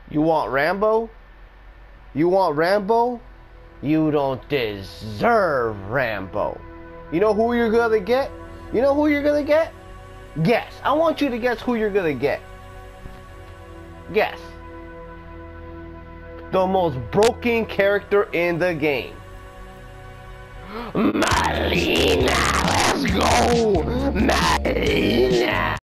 You want Rambo? You want Rambo? You don't deserve Rambo. You know who you're gonna get? You know who you're gonna get? Guess. I want you to guess who you're gonna get. Guess. The most broken character in the game. Marina, let's go! Marina!